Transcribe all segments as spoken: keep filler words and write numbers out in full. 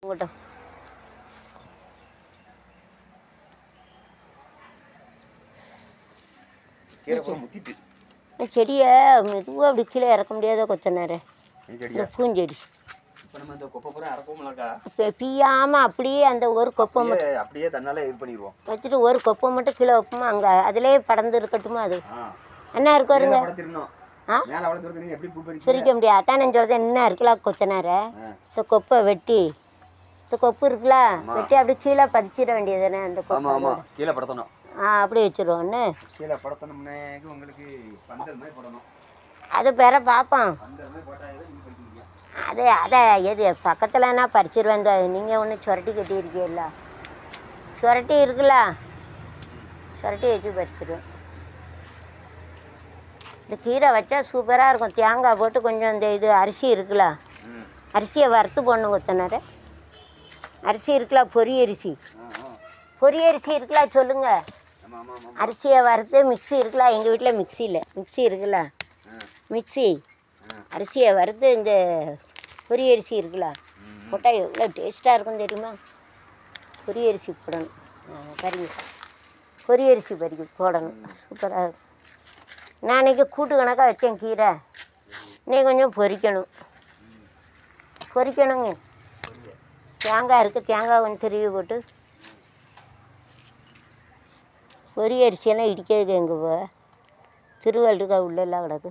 போட்டோம். செடியை மெதுவாக அப்படி கீழே இறக்க முடியாத கொத்தனாரு இந்த பூஞ்செடி பியாம அப்படியே அந்த ஒரு கொப்பை மட்டும் அப்படியே தன்னால இது பண்ணிடுவோம் வச்சுட்டு ஒரு கொப்பை மட்டும் கீழே வைப்போமா அங்கே அதிலே படர்ந்து இருக்கட்டுமா அது என்ன இருக்கு வருங்க பிரிக்க முடியாது. அதான் நான் சொல்றேன் என்ன இருக்கலாம் கொத்தனார இந்த கொப்பை வெட்டி இந்த கொப்பு இருக்குல்ல வெட்டி அப்படியே கீழே பதிச்சிட வேண்டியது தானே அந்த கொப்பை கீழே படுத்தணும். ஆ அப்படி வச்சிருவோன்னு கீழே படுத்தணும்னே உங்களுக்கு பந்தல் மாதிரி போடணும். அது பேர பார்ப்போம். அது அதை எது பக்கத்துலன்னா பறிச்சிருவேன். இந்த நீங்கள் ஒன்று சுரட்டி கட்டியிருக்கீல்ல சுரட்டி இருக்குல்ல சுரட்டி வச்சு பறிச்சிருவேன். இந்த கீரை வச்சா சூப்பராக இருக்கும். தேங்காய் போட்டு கொஞ்சம் இந்த இது அரிசி இருக்குல்ல அரிசியை வறுத்து போடணும் கொத்தனார். அரிசி இருக்குல்ல பொரி அரிசி பொரி அரிசி இருக்குல்ல சொல்லுங்கள். அரிசியை வறுத்து மிக்ஸி இருக்குல்ல எங்கள் வீட்டில் மிக்ஸி இல்லை மிக்ஸி இருக்குல்ல மிக்ஸி அரிசியை வறுத்து இந்த பொரி அரிசி இருக்குல்ல போட்டால் எவ்வளோ டேஸ்ட்டாக இருக்கும் தெரியுமா. பொரி அரிசி போடணும் பறிங்க பொரி அரிசி பறிக்க போடணும் சூப்பராக இருக்கும். நான் இன்றைக்கி கூட்டு கணக்காக வச்சேன் கீரை இன்னைக்கு கொஞ்சம் பொரிக்கணும் பொரிக்கணுங்க. தேங்காய் இருக்குது தேங்காய் கொஞ்சம் திருவி போட்டு பொரி அரிசியெல்லாம் இடிக்கிறதுக்கு எங்கே போ திருவள் இருக்கா உள்ளெல்லாம் கிடக்கு.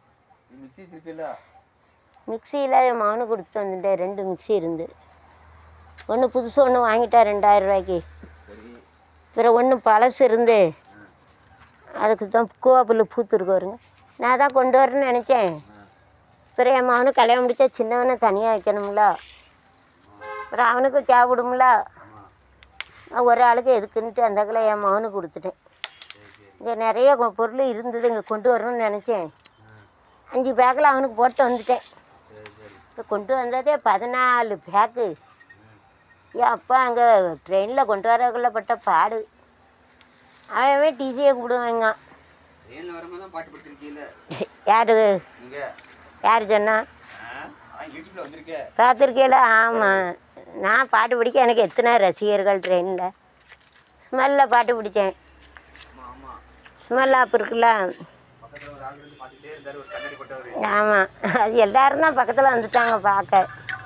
மிக்சியில் என் மகனு கொடுத்துட்டு வந்துட்டேன். ரெண்டு மிக்சி இருந்து ஒன்று புதுசு ஒன்று வாங்கிட்டா ரெண்டாயிரம் ரூபாய்க்கு. பிறகு ஒன்று பழசு இருந்து அதுக்கு தான் கூவாப்புல் பூத்துருக்கு வருங்க. நான் தான் கொண்டு வரேன்னு நினச்சேன். பிறகு என் மகனுக்கு கல்யாணம் முடித்தா சின்னவனை தனியாக வைக்கணும்ல அப்புறம் அவனுக்கு தேவைப்படும்ல ஒரு ஆளுக்கு எதுக்குன்ட்டு அந்தக்கில் என் மகனுக்கு கொடுத்துட்டேன். இங்கே நிறைய பொருள் இருந்தது இங்கே கொண்டு வரணும்னு நினச்சேன். அஞ்சு பேக்கில் அவனுக்கு போட்டு வந்துட்டேன். இப்போ கொண்டு வந்ததே பதினாலு பேக்கு. ஏன் அப்பா அங்கே ட்ரெயினில் கொண்டு வரக்குள்ள பட்ட பாடு. அவன் டிசியை கூப்பிடுவாங்க. யாரு யார் சொன்னா பார்த்துருக்கேல. ஆமாம் நான் பாட்டு பிடிக்க எனக்கு எத்தனை ரசிகர்கள் ட்ரெயினில். ஸ்மெல்லில் பாட்டு பிடிச்சேன். ஸ்மெல் ஆப் இருக்குல்ல ஆமாம் அது எல்லோரும் தான் பக்கத்தில் வந்துட்டாங்க பார்க்க.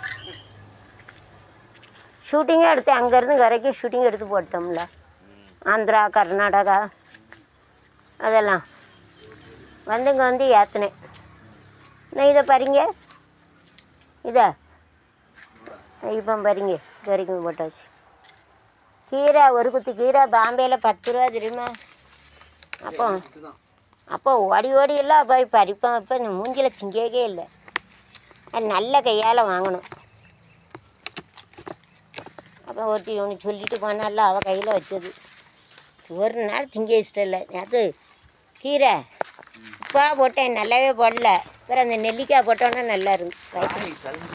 ஷூட்டிங்கே எடுத்து அங்கேருந்து வரைக்கும் ஷூட்டிங் எடுத்து போட்டோம்ல ஆந்திரா கர்நாடகா அதெல்லாம் வந்து இங்கே வந்து ஏற்றினேன். நான் இதை பாருங்க இதை இப்போ பாருங்க இது வரைக்கும் போட்டாச்சு. கீரை ஒரு குத்து கீரை பாம்பேயில் பத்து ரூபா தெரியுமா. அப்போ அப்போ ஓடி ஓடி எல்லாம் போய் பறிப்போம். இப்போ இந்த மூஞ்சில் திங்கவே இல்லை. அது நல்ல கையால் வாங்கணும். அப்போ ஒருத்தி ஒன்று சொல்லிட்டு போனால அவள் கையில் வச்சது ஒரு நாள் திங்க இஷ்டம் இல்லை. அது கீரை உப்பா போட்டேன் நல்லாவே போடல. அப்புறம் அந்த நெல்லிக்காய் போட்டோன்னா நல்லா இருந்து